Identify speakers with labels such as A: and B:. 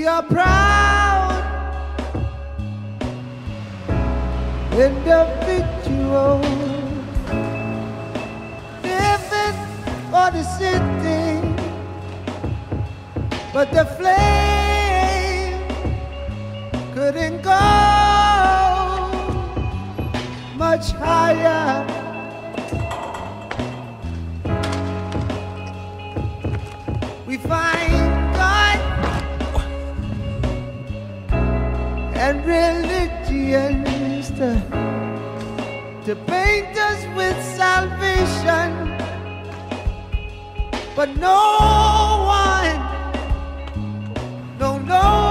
A: We are proud individuals living for the city, but the flame couldn't go much higher. We find God and religions to paint us with salvation, but no one